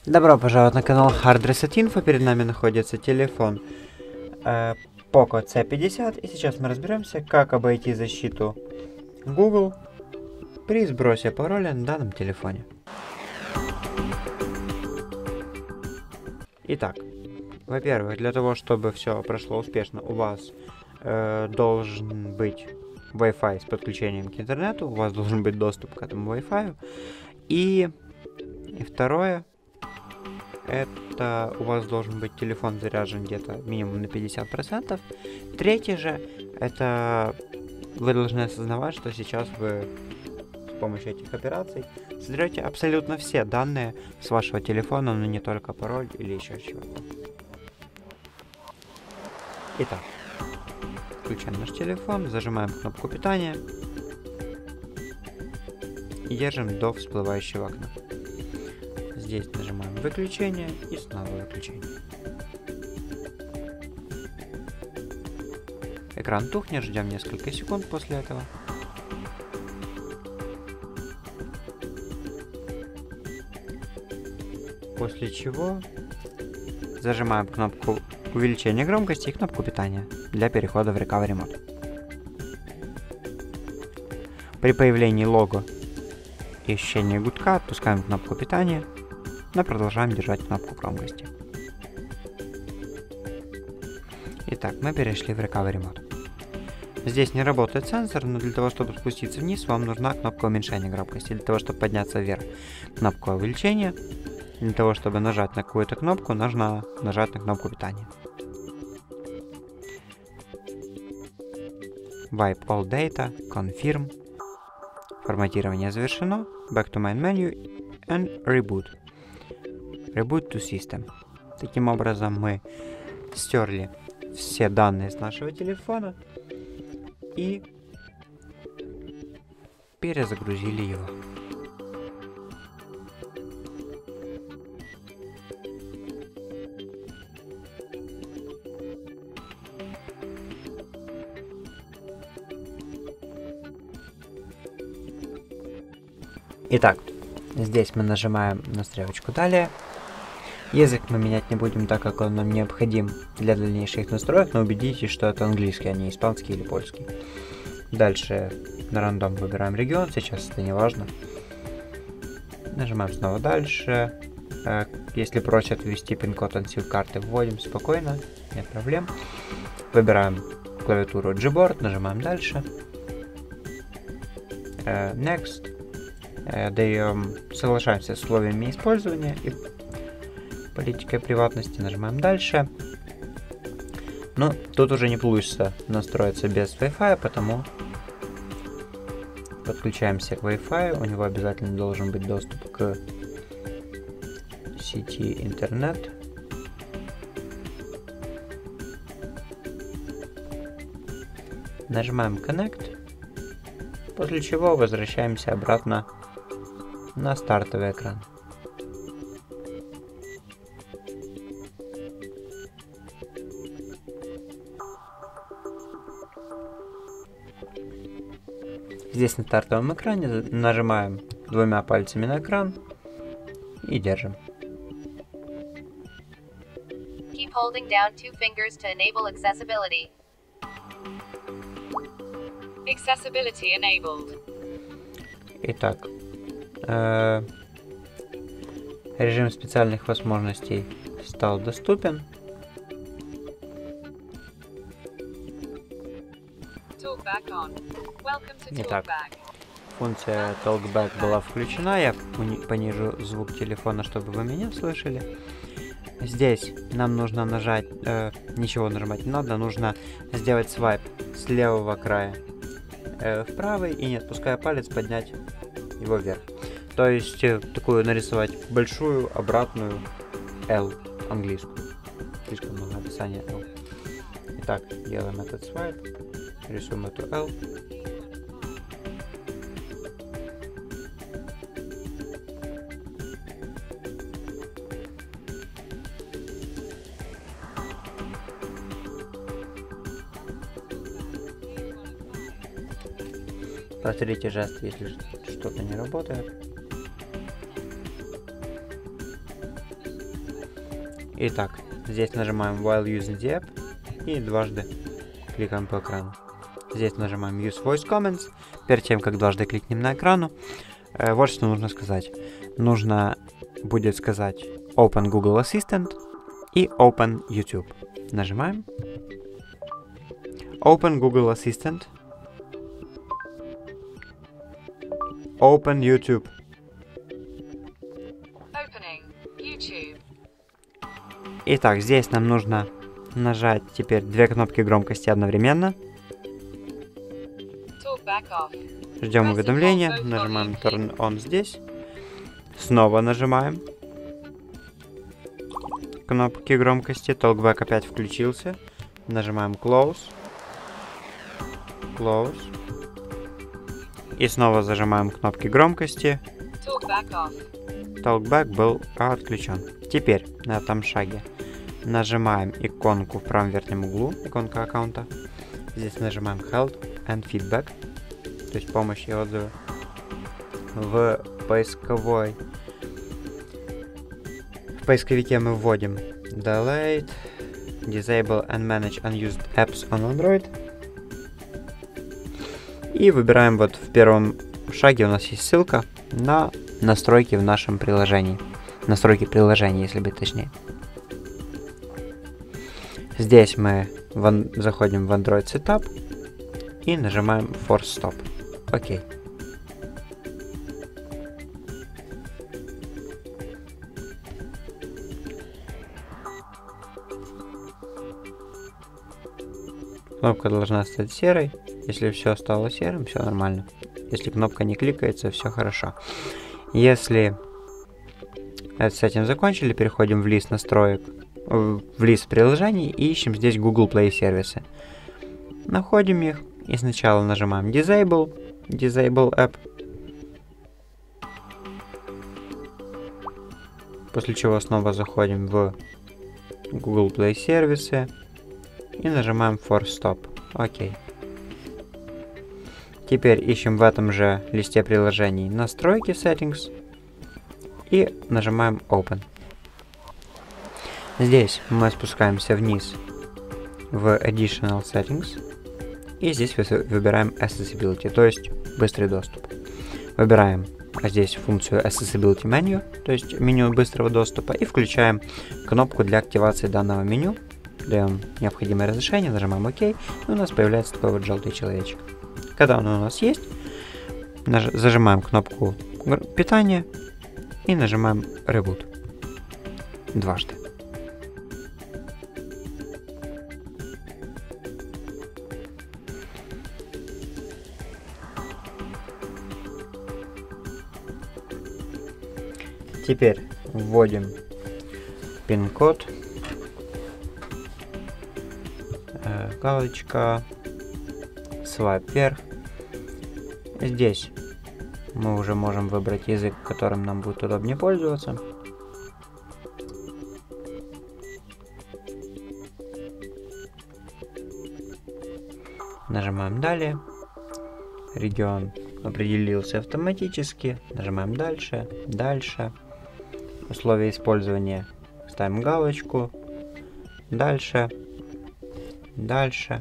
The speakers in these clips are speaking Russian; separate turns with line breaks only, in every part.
Добро пожаловать на канал Hard Reset Info. Перед нами находится телефон Poco C50. И сейчас мы разберемся, как обойти защиту Google при сбросе пароля на данном телефоне. Итак, во-первых, для того, чтобы все прошло успешно, у вас должен быть Wi-Fi с подключением к интернету, у вас должен быть доступ к этому Wi-Fi. И второе, это у вас должен быть телефон заряжен где-то минимум на 50%. Третье же, это вы должны осознавать, что сейчас вы с помощью этих операций соберете абсолютно все данные с вашего телефона, но не только пароль или еще чего-то. Итак, включаем наш телефон, зажимаем кнопку питания и держим до всплывающего окна. Здесь нажимаем выключение и снова выключение. Экран тухнет, ждем несколько секунд после этого. После чего зажимаем кнопку увеличения громкости и кнопку питания для перехода в Recovery Mode. При появлении лого и ощущении гудка отпускаем кнопку питания, но продолжаем держать кнопку громкости. Итак, мы перешли в Recovery Mode. Здесь не работает сенсор, но для того, чтобы спуститься вниз, вам нужна кнопка уменьшения громкости. Для того, чтобы подняться вверх, кнопка увеличения. Для того, чтобы нажать на какую-то кнопку, нужно нажать на кнопку питания. Wipe all data, confirm. Форматирование завершено. Back to main menu and reboot. Reboot to system. Таким образом мы стерли все данные с нашего телефона и перезагрузили его. Итак, здесь мы нажимаем на стрелочку «Далее». Язык мы менять не будем, так как он нам необходим для дальнейших настроек, но убедитесь, что это английский, а не испанский или польский. Дальше на рандом выбираем регион, сейчас это не важно. Нажимаем снова «Дальше». Если просят ввести пин-код от сим-карты, вводим спокойно, нет проблем. Выбираем клавиатуру Gboard, нажимаем «Дальше». Next. Даем, соглашаемся с условиями использования и политикой приватности, нажимаем дальше. Но тут уже не получится настроиться без Wi-Fi, потому подключаемся к Wi-Fi. У него обязательно должен быть доступ к сети интернет. Нажимаем Connect, после чего возвращаемся обратно на стартовый экран. Здесь на стартовом экране нажимаем двумя пальцами на экран и держим.
Keep holding down 2 fingers to enable accessibility. Accessibility enabled.
Итак, режим специальных возможностей стал доступен. Итак, функция Talkback была включена. Я понижу звук телефона, чтобы вы меня слышали. Здесь нам нужно нажать, ничего нажимать не надо, нужно сделать свайп с левого края в правый и, не отпуская палец, поднять его вверх. То есть такую нарисовать большую обратную L английскую. Слишком много описания L. Итак, делаем этот свайп, рисуем эту L. Повторите жест, если что-то не работает. Итак, здесь нажимаем While using the app и дважды кликаем по экрану. Здесь нажимаем Use Voice Comments. Перед тем, как дважды кликнем на экрану, вот что нужно сказать. Нужно будет сказать Open Google Assistant и Open YouTube. Нажимаем. Open Google Assistant. Open YouTube.
Opening YouTube.
Итак, здесь нам нужно нажать теперь две кнопки громкости одновременно.
Talkback off.
Ждем уведомления, нажимаем Turn On здесь. Снова нажимаем кнопки громкости. Talkback опять включился. Нажимаем Close. Close. И снова зажимаем кнопки громкости.
Talkback off.
Talkback был отключен. Теперь на этом шаге нажимаем иконку в правом верхнем углу, иконка аккаунта. Здесь нажимаем Help and Feedback, то есть помощь и отзывы. В поисковике мы вводим Delete, Disable and Manage Unused Apps on Android. И выбираем вот в первом шаге у нас есть ссылка на настройки в нашем приложении. Настройки приложения, если быть точнее. Здесь мы заходим в Android Setup и нажимаем Force Stop. Окей. Кнопка должна стать серой. Если все стало серым, все нормально. Если кнопка не кликается, все хорошо. Если с этим закончили, переходим в лист настроек, в лист приложений и ищем здесь Google Play сервисы. Находим их и сначала нажимаем Disable App. После чего снова заходим в Google Play сервисы и нажимаем Force Stop. Окей. Теперь ищем в этом же листе приложений настройки Settings и нажимаем Open. Здесь мы спускаемся вниз в Additional Settings и здесь выбираем Accessibility, то есть быстрый доступ. Выбираем здесь функцию Accessibility Menu, то есть меню быстрого доступа, и включаем кнопку для активации данного меню. Даем необходимое разрешение, нажимаем ОК, и у нас появляется такой вот желтый человечек. Когда он у нас есть, зажимаем кнопку питания и нажимаем Reboot дважды. Теперь вводим пин-код, галочка, свайп вверх. Здесь мы уже можем выбрать язык, которым нам будет удобнее пользоваться. Нажимаем далее. Регион определился автоматически. Нажимаем дальше, дальше. Условия использования. Ставим галочку. Дальше. Дальше.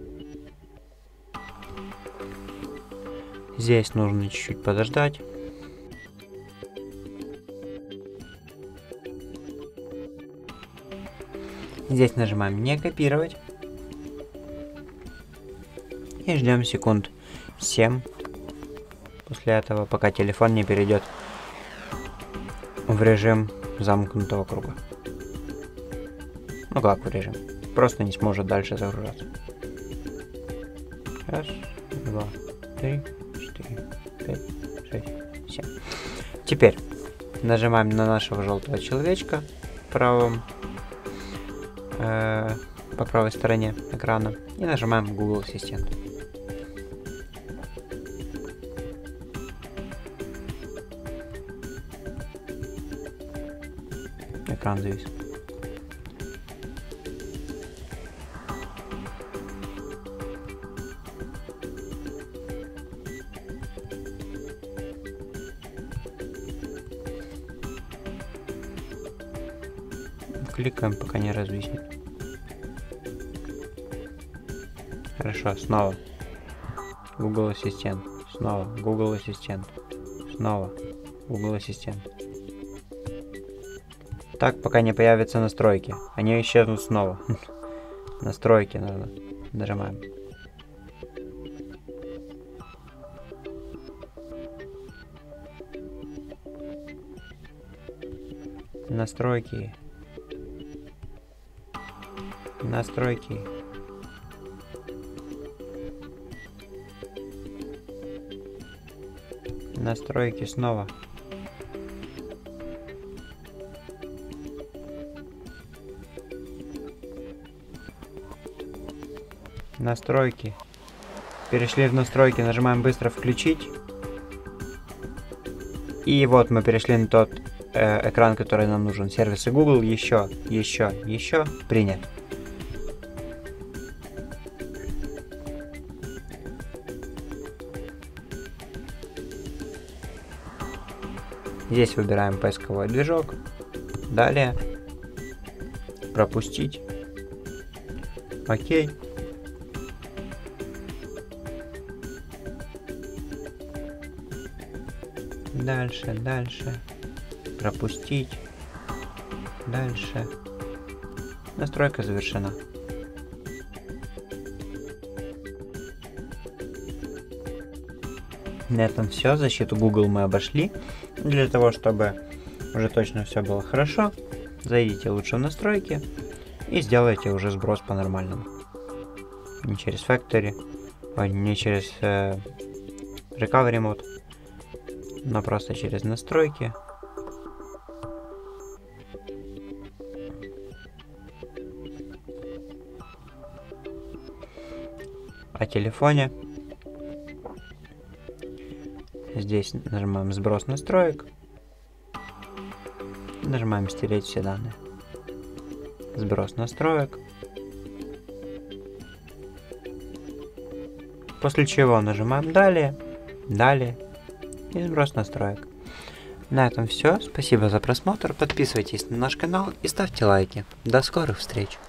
Здесь нужно чуть-чуть подождать. Здесь нажимаем не копировать. И ждем секунд 7. После этого, пока телефон не перейдет в режим замкнутого круга. Ну как в режим? Просто не сможет дальше загружаться. Раз, два, три, 4, 5, 6, 7. Теперь нажимаем на нашего желтого человечка по правой стороне экрана и нажимаем Google Ассистент. Экран завис. Кликаем, пока не развиснет. Хорошо, снова. Google Ассистент. Снова Google Ассистент. Снова Google Ассистент. Так, пока не появятся настройки. Они исчезнут снова. Настройки надо. Нажимаем. Настройки. Настройки. Настройки снова. Настройки. Перешли в настройки, нажимаем быстро включить. И вот мы перешли на тот экран, который нам нужен. Сервисы Google. Еще. Принят. Здесь выбираем поисковой движок. Далее. Пропустить. Окей. Дальше. Пропустить. Дальше. Настройка завершена. На этом все. Защиту Google мы обошли. Для того, чтобы уже точно все было хорошо, зайдите лучше в настройки и сделайте уже сброс по-нормальному. Не через Factory, не через Recovery Mode, но просто через настройки. О телефоне. Здесь нажимаем сброс настроек. Нажимаем стереть все данные. Сброс настроек. После чего нажимаем далее. И сброс настроек. На этом все. Спасибо за просмотр. Подписывайтесь на наш канал и ставьте лайки. До скорых встреч.